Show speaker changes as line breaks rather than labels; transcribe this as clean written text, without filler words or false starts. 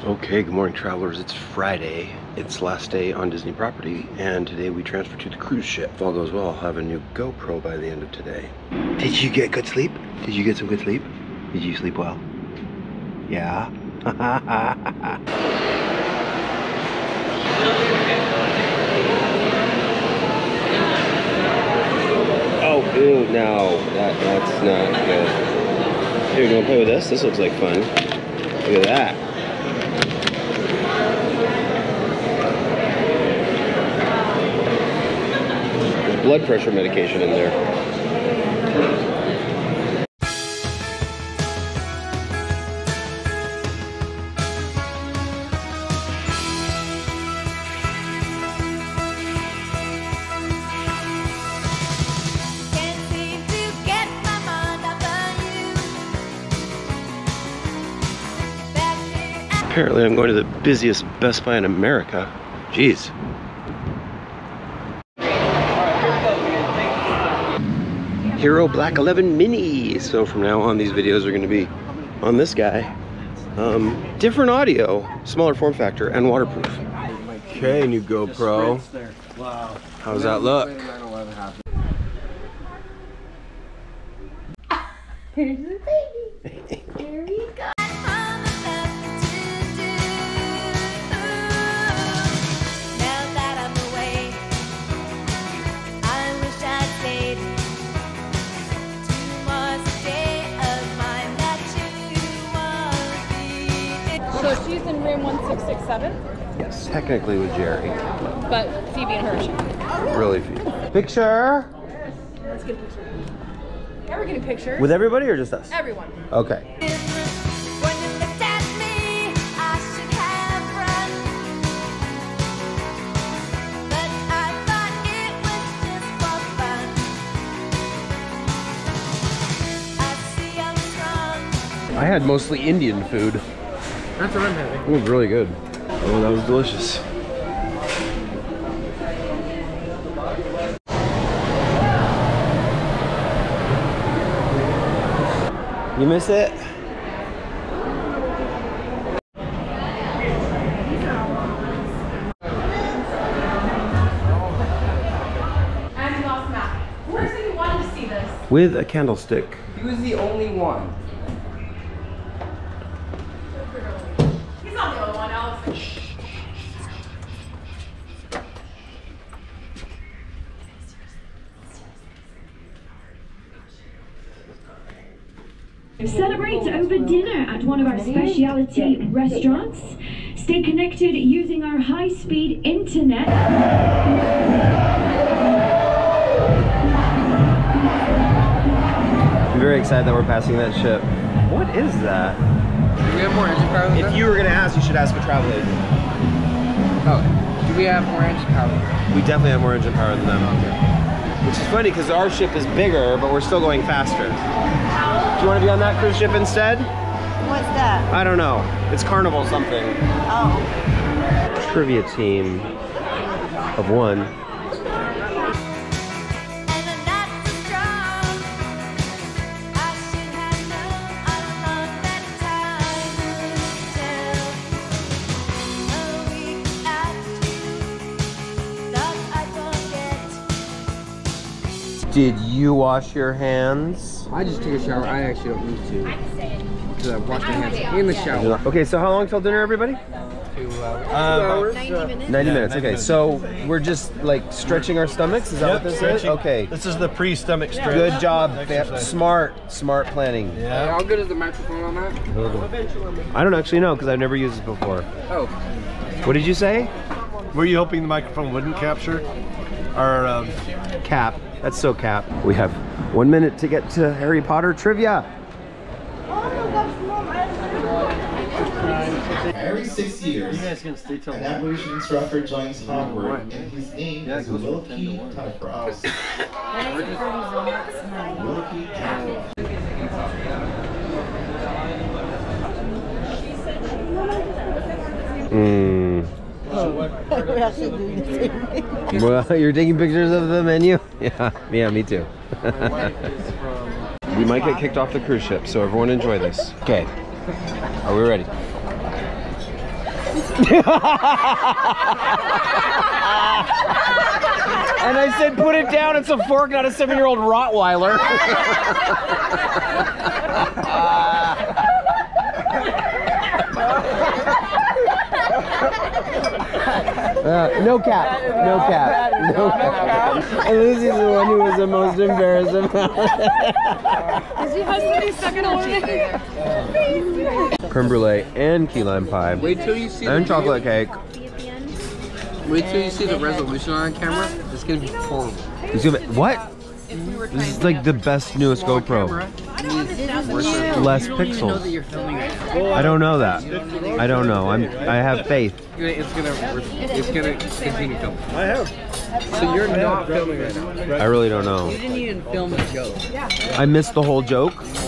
Okay, good morning travelers. It's Friday. It's last day on Disney property, and today we transfer to the cruise ship. If all goes well, I'll have a new GoPro by the end of today. Did you get good sleep? Did you get some good sleep? Did you sleep well? Yeah? Oh, ew, no. That's not good. Here, you wanna play with this? This looks like fun. Look at that. Blood pressure medication in there. Apparently I'm going to the busiest Best Buy in America. Jeez. Hero Black 11 Mini. So from now on, these videos are going to be on this guy. Different audio, smaller form factor, and waterproof. Okay, new GoPro. Wow. How's that look?
Here's the baby. Here we go.
So she's in room 1667?
Yes, technically with Jerry.
But Phoebe and Hershey.
Really Phoebe. Picture!
Let's get a picture. Yeah, we're getting pictures.
With everybody or just us?
Everyone.
Okay. I had mostly Indian food.
That's what I'm having.
It was really good. Oh, that was delicious. You miss it?
And you lost Matt. Who was it who wanted to see this?
With a candlestick.
He was the only one.
He's not the only one, Alex.
Celebrate over dinner at one of our specialty restaurants. Stay connected using our high-speed internet.
I'm very excited that we're passing that ship. What is that?
Do we have more engine power than
If
them?
you were going to ask, you should ask a travel agent.
Oh, do we have more engine power than them?
We definitely have more engine power than them. Which is funny because our ship is bigger, but we're still going faster. Do you want to be on that cruise ship instead?
What's that?
I don't know. It's Carnival something.
Oh.
Trivia team of one. Did you wash your hands?
I just took a shower. I actually don't need to. Because I washed my hands in the shower.
Okay, so how long till dinner, everybody?
2 hours.
90 minutes.
90 minutes. Okay, so we're just like stretching our stomachs. Is that what this is? Okay.
This is the pre-stomach stretch.
Good job.
Exercise.
Smart planning.
Hey, how good is the microphone on that?
I don't actually know because I've never used this before.
Oh.
What did you say?
Were you hoping the microphone wouldn't capture our
Cap. That's so Cap. We have 1 minute to get to Harry Potter trivia.
Every 6 years, an apparition instructor joins Hogwarts, and his name is Wilkie Tunnicross. Wilkie Tunnicross.
Well, you're taking pictures of the menu? Yeah, me too. We might get kicked off the cruise ship, so everyone enjoy this. Okay, are we ready?
And I said, put it down, it's a fork, not a 7-year-old Rottweiler. No cap. No cap. No cap. And Lucy's the one who was the most embarrassed about it.
She has to be second only.
Creme brulee and key lime pie.
Wait till you see
and chocolate cake.
Wait till you see the resolution on camera. It's gonna be horrible.
It's gonna be, what? This is like the best newest GoPro. Less pixels. I don't know that. I don't know. I have faith.
It's gonna continue filming. I have. So you're not filming right now.
I really don't know.
You didn't even film the joke.
I missed the whole joke.